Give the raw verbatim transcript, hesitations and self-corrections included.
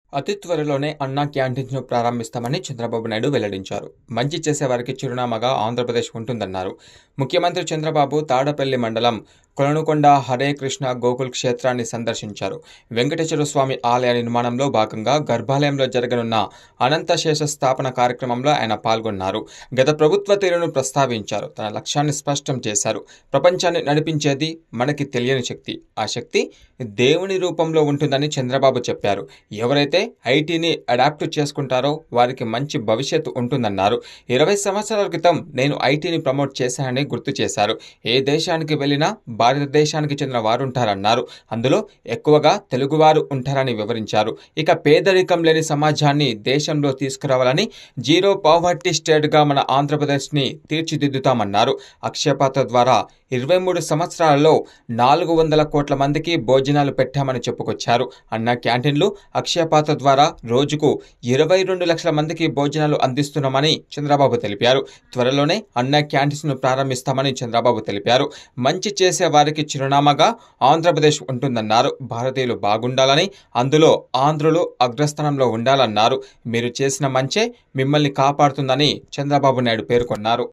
అతి త్వరలోనే అన్నా క్యాంటీన్స్‌ను ప్రారంభిస్తామని చంద్రబాబు నాయుడు వెల్లడించారు. మంచి చేసేవారికి చిరునామాగా ఆంధ్రప్రదేశ్ ఉంటుందన్నారు. ముఖ్యమంత్రి చంద్రబాబు తాడపల్లి మండలం కొలనుకొండ హరే కృష్ణ గోకుల్ క్షేత్రాన్ని సందర్శించారు. వెంకటేశ్వర స్వామి ఆలయ నిర్మాణంలో భాగంగా గర్భాలయంలో జరగనున్న అనంతశేష స్థాపన కార్యక్రమంలో ఆయన పాల్గొన్నారు. గత ప్రభుత్వ తీరును ప్రస్తావించారు. తన లక్ష్యాన్ని స్పష్టం చేశారు. ప్రపంచాన్ని నడిపించేది మనకి తెలియని శక్తి. ఆ శక్తి దేవుని రూపంలో ఉంటుందని చంద్రబాబు చెప్పారు. ఎవరైతే ఐటీని అడాప్ట్ చేసుకుంటారో వారికి మంచి భవిష్యత్తు ఉంటుందన్నారు. ఇరవై సంవత్సరాల క్రితం నేను ఐటీని ప్రమోట్ చేశానని గుర్తు చేశారు. ఏ దేశానికి వెళ్ళినా భారతదేశానికి చెందిన వారు ఉంటారన్నారు. అందులో ఎక్కువగా తెలుగువారు ఉంటారని వివరించారు. ఇక పేదరికం లేని సమాజాన్ని దేశంలో తీసుకురావాలని జీరో పావర్టీ స్టేట్గా మన ఆంధ్రప్రదేశ్ని తీర్చిదిద్దుతామన్నారు. అక్షయపాత్ర ద్వారా ఇరవై మూడు సంవత్సరాలలో నాలుగు వందల కోట్ల మందికి భోజనాలు పెట్టామని చెప్పుకొచ్చారు. అన్న క్యాంటీన్లు అక్షయపాత్ర ద్వారా రోజుకు ఇరవై రెండు లక్షల మందికి భోజనాలు అందిస్తున్నామని చంద్రబాబు తెలిపారు. త్వరలోనే అన్న క్యాంటీన్స్ను ప్రారంభిస్తామని చంద్రబాబు తెలిపారు. మంచి చేసే వారికి చిరునామాగా ఆంధ్రప్రదేశ్ ఉంటుందన్నారు. భారతీయులు బాగుండాలని, అందులో ఆంధ్రులు అగ్రస్థానంలో ఉండాలన్నారు. మీరు చేసిన మంచే మిమ్మల్ని కాపాడుతుందని చంద్రబాబు నాయుడు పేర్కొన్నారు.